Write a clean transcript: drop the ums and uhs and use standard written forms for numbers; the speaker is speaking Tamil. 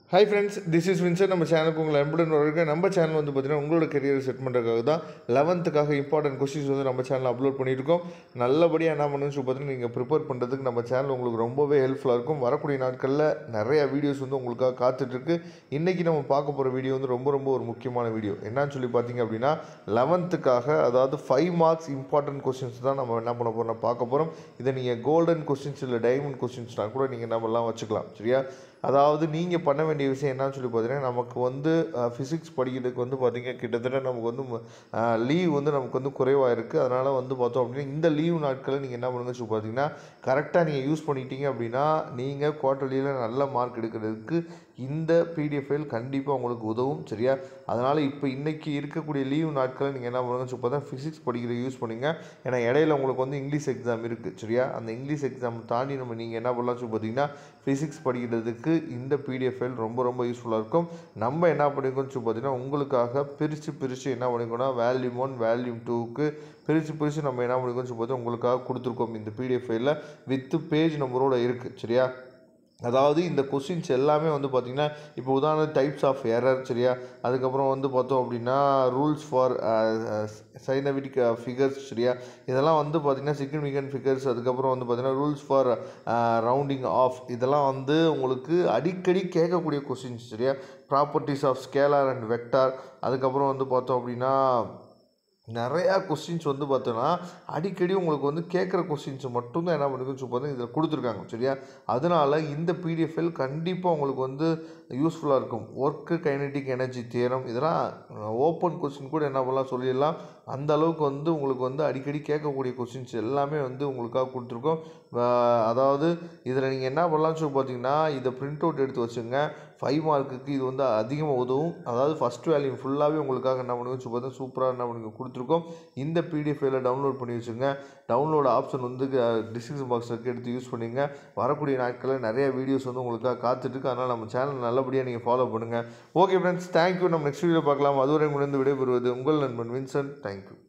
Hi friends, this is Vincent. நம்ம சேனலுக்கு உங்களை அன்புடன் வரவேற்கிறேன். நம்ம சேனல் வந்து பார்த்தீங்கன்னா உங்களோட கரியரை செட் பண்ணுறதுக்காக தான் 11th இம்பார்ட்டன்ட் கொஸ்டின்ஸ் வந்து நம்ம சேனலில் அப்லோட் பண்ணியிருக்கோம். நல்லபடியாக என்ன பண்ணணும்னு சொல்லி பார்த்தீங்கன்னா நீங்கள் ப்ரிப்பேர் பண்ணுறதுக்கு நம்ம சேனல் உங்களுக்கு ரொம்பவே ஹெல்ப்ஃபுல்லாக இருக்கும். வரக்கூடிய நாட்களில் நிறையா வீடியோஸ் வந்து உங்களுக்காக காத்துட்ருக்கு. இன்றைக்கி நம்ம பார்க்க போகிற வீடியோ வந்து ரொம்ப ஒரு முக்கியமான வீடியோ. என்னன்னு சொல்லி பார்த்தீங்க அப்படின்னா 11th அதாவது 5 மார்க்ஸ் இம்பார்ட்டன்ட் கொஸ்டின்ஸ் தான் நம்ம என்ன பண்ண போகிறோம் பார்க்க போகிறோம். இதை நீங்கள் கோல்டன் கொஸ்டின்ஸ் இல்லை டைமண்ட் கொஸ்டின்ஸ்னால் கூட நீங்கள் நம்மலாம் வச்சுக்கலாம். சரியா? அதாவது நீங்கள் பண்ண வேண்டிய விஷயம் என்னன்னு சொல்லி பார்த்தீங்கன்னா நமக்கு வந்து ஃபிசிக்ஸ் படிக்கிறதுக்கு வந்து பார்த்திங்க கிட்டத்தட்ட நமக்கு வந்து லீவ் வந்து நமக்கு வந்து குறைவாக இருக்குது. அதனால் வந்து பார்த்தோம் அப்படின்னா இந்த லீவ் நாட்களில் நீங்கள் என்ன பண்ணுங்க சொல்லி பார்த்தீங்கன்னா கரெக்டாக நீங்கள் யூஸ் பண்ணிட்டீங்க அப்படின்னா நீங்கள் குவார்ட்டர்லியில் நல்ல மார்க் எடுக்கிறதுக்கு இந்த பிடிஎஃப் ஃபைல் கண்டிப்பாக உங்களுக்கு உதவும். சரியா? அதனால் இப்போ இன்றைக்கி இருக்கக்கூடிய லீவ் நாட்களில் நீங்கள் என்ன பண்ணுங்கன்னு சொல்லி பார்த்தா ஃபிசிக்ஸ் படிக்கிற யூஸ் பண்ணிங்க. ஏன்னா இடையில உங்களுக்கு வந்து இங்கிலீஷ் எக்ஸாம் இருக்குது. சரியா? அந்த இங்கிலீஷ் எக்ஸாம் தாண்டி நீங்கள் என்ன பண்ணலாம் சொல்லி பார்த்தீங்கன்னா ஃபிசிக்ஸ் படிக்கிறதுக்கு இந்த பிடிஎஃப் ஃபைல் ரொம்ப யூஸ்ஃபுல்லாக இருக்கும். நம்ம என்ன பண்ணிக்கோன்னு சொல்லி பார்த்தீங்கன்னா உங்களுக்காக பிரித்து என்ன பண்ணிக்கோன்னா வால்யூம் 1 வால்யூம் 2க்கு பிரித்து நம்ம என்ன பண்ணிக்கோன்னு சொல்லி பார்த்தா உங்களுக்காக கொடுத்துருக்கோம். இந்த பிடிஎஃப் ஃபைலில் வித் பேஜ் நம்பரோடு இருக்குது. சரியா? அதாவது இந்த கொஸ்டின்ஸ் எல்லாமே வந்து பார்த்திங்கன்னா இப்போ உதாரண டைப்ஸ் ஆஃப் எரர். சரியா? அதுக்கப்புறம் வந்து பார்த்தோம் அப்படின்னா ரூல்ஸ் ஃபார் சைனவிக் ஃபிகர்ஸ். சரியா? இதெல்லாம் வந்து பார்த்திங்கன்னா சிக்னிஃபிகன்ட் ஃபிகர்ஸ். அதுக்கப்புறம் வந்து பார்த்திங்கன்னா ரூல்ஸ் ஃபார் ரவுண்டிங் ஆஃப். இதெல்லாம் வந்து உங்களுக்கு அடிக்கடி கேட்கக்கூடிய கொஸ்டின்ஸ். சரியா? Properties of scalar and vector. அதுக்கப்புறம் வந்து பார்த்தோம் அப்படின்னா நிறையா கொஸ்டின்ஸ் வந்து பார்த்தோன்னா அடிக்கடி உங்களுக்கு வந்து கேட்குற கொஸ்டின்ஸ் மட்டும்தான் என்ன பண்ணிக்கணும்னு சொல்லி பார்த்தா இதில் கொடுத்துருக்காங்க. சரியா? அதனால் இந்த பிடிஎஃப் ஃபைல் கண்டிப்பாக உங்களுக்கு வந்து யூஸ்ஃபுல்லாக இருக்கும். ஒர்க்கு கைனடிக் எனர்ஜி தியரம் இதெல்லாம் ஓப்பன் கொஸ்டின் கூட என்ன பண்ணலாம் சொல்லிடலாம். அந்த அளவுக்கு வந்து உங்களுக்கு வந்து அடிக்கடி கேட்கக்கூடிய கொஸ்டின்ஸ் எல்லாமே வந்து உங்களுக்காக கொடுத்துருக்கோம். அதாவது இதில் நீங்கள் என்ன பண்ணலாம்னு சொல்லி பார்த்தீங்கன்னா இதை பிரிண்ட் அவுட் எடுத்து வச்சுங்க. 5 மார்க்குக்கு இது வந்து அதிகமாக உதவும். அதாவது ஃபஸ்ட் வேல்யூம் ஃபுல்லாகவே உங்களுக்காக என்ன பண்ணுங்க சொல்லி பார்த்தா சூப்பராக என்ன பண்ணுங்க கொடுத்துருக்கோம். இந்த பிடிஎஃப் ஃபைலை டவுன்லோட் பண்ணி வச்சுங்க. டவுன்லோட் ஆப்ஷன் வந்து டிஸ்கிரிப்ஷன் பாக்ஸில் எடுத்து யூஸ் பண்ணிங்க. வரக்கூடிய நாட்களில் நிறைய வீடியோஸ் வந்து உங்களுக்காக காத்துட்ருக்கு. அதனால் நம்ம சேனல் நல்லபடியாக நீங்கள் ஃபாலோ பண்ணுங்கள். Okay friends, thank you. நம்ம நெக்ஸ்ட் வீடியோ பார்க்கலாம். அதுவரை முடிந்து விடைபெறுவது உங்கள் நண்பன் வின்சென்ட். தேங்க்யூ.